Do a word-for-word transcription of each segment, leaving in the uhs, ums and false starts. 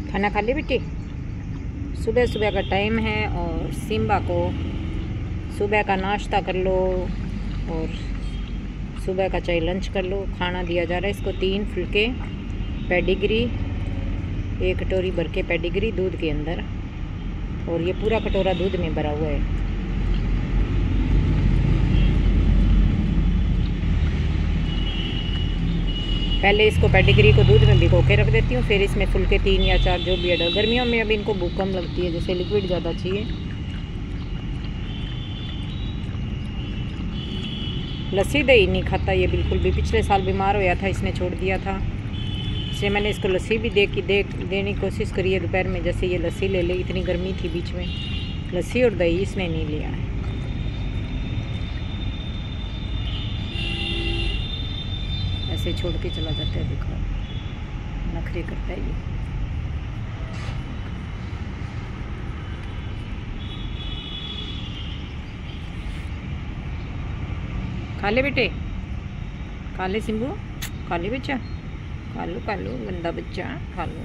खाना खा ली बेटी? सुबह सुबह का टाइम है और सिम्बा को सुबह का नाश्ता कर लो और सुबह का चाय लंच कर लो। खाना दिया जा रहा है इसको, तीन फुलके पेडिग्री, एक कटोरी भर के पेडिग्री दूध के अंदर, और ये पूरा कटोरा दूध में भरा हुआ है। पहले इसको पेडिग्री को दूध में भिगो के रख देती हूँ, फिर इसमें फुलके तीन या चार जो भी है। गर्मियों में अभी इनको भूख कम लगती है, जैसे लिक्विड ज़्यादा चाहिए। लस्सी दही नहीं खाता ये बिल्कुल भी, पिछले साल बीमार होया था, इसने छोड़ दिया था, इसलिए मैंने इसको लस्सी भी दे की दे देने की कोशिश करी है दोपहर में, जैसे ये लस्सी ले ले। इतनी गर्मी थी बीच में, लस्सी और दही इसने नहीं लिया है। ऐसे छोड़ के चला जाता है, देखो नखरे करता है ये। खा ले बेटे, खा ले सिम्बू, खा ले बच्चा, खा लो खा लो गंदा बच्चा, खा लो।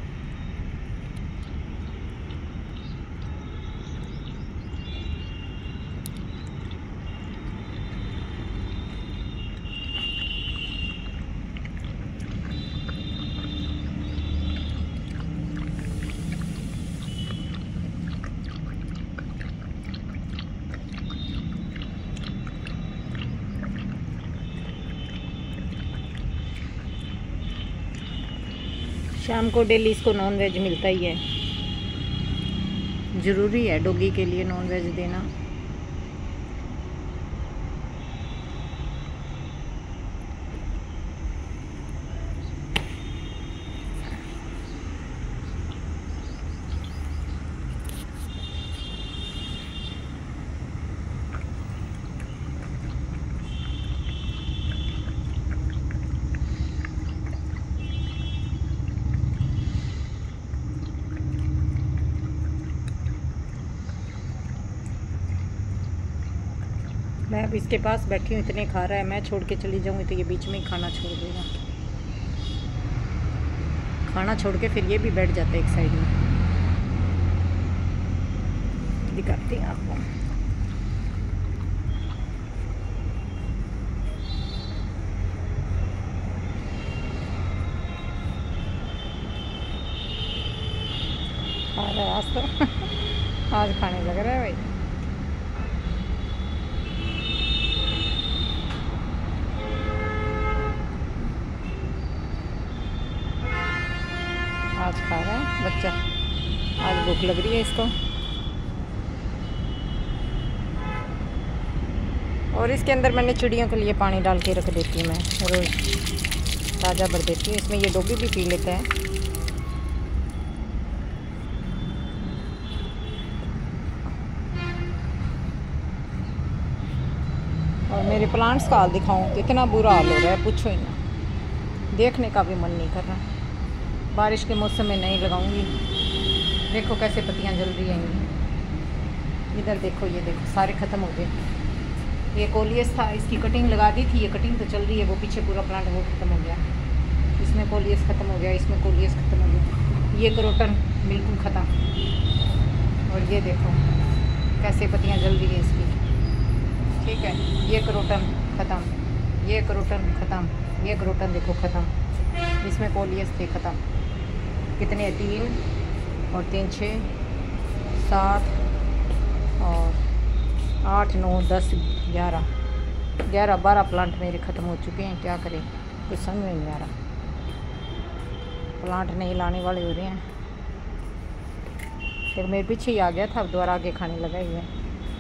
शाम को डेली इसको नॉन वेज मिलता ही है, ज़रूरी है डॉगी के लिए नॉन वेज देना। मैं अब इसके पास बैठी हूँ, इतने खा रहा है, मैं छोड़ के चली जाऊँगी तो ये बीच में ही खाना छोड़ देगा। खाना छोड़ के फिर ये भी बैठ जाता है एक साइड में। दिखाती हूँ आपको। खा रहा है आज तो आज खाने लग रहा है भाई। आज खा रहा है बच्चा, आज भूख लग रही है इसको। और इसके अंदर मैंने चिड़ियों के लिए पानी डाल के रख देती हूँ, मैं रोज़ ताज़ा भर देती हूँ। इसमें ये डॉगी भी पी लेता है। और मेरे प्लांट्स का हाल दिखाऊँ तो इतना बुरा हाल हो रहा है, पूछो ही ना, देखने का भी मन नहीं कर रहा। बारिश के मौसम में नहीं लगाऊंगी। देखो कैसे पत्तियां जल रही हैं। इधर देखो, ये देखो सारे ख़त्म हो गए। ये कोलियस था, इसकी कटिंग लगा दी थी, ये कटिंग तो चल रही है, वो पीछे पूरा प्लांट वो ख़त्म हो गया। इसमें कोलियस ख़त्म हो गया, इसमें कोलियस ख़त्म हो गया। ये क्रोटन बिल्कुल ख़त्म। और ये देखो कैसे पत्तियाँ जल रही है इसकी, ठीक है। ये क्रोटन ख़त्म, ये क्रोटन ख़त्म, ये क्रोटन देखो ख़त्म। इसमें कोलियस थे ख़त्म। कितने, तीन और तीन छः सात और आठ नौ दस ग्यारह ग्यारह बारह प्लांट मेरे ख़त्म हो चुके हैं। क्या करें, कुछ समझ में नहीं आ रहा। प्लांट नहीं लाने वाले हो रहे हैं। फिर मेरे पीछे ही आ गया था, अब दोबारा आगे खाने लगा ही है।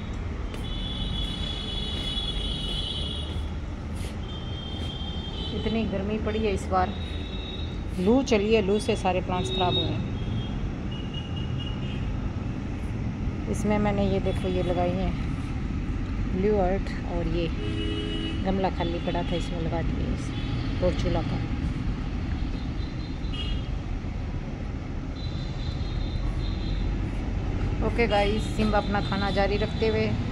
इतनी गर्मी पड़ी है इस बार, लू चली है, लू से सारे प्लांट्स ख़राब हुए हैं। इसमें मैंने ये देखो ये लगाई है ब्लू अर्थ, और ये गमला खाली पड़ा था इसमें लगा दिए इस पोर्चुला का। ओके गाइस, सिम्बा अपना खाना जारी रखते हुए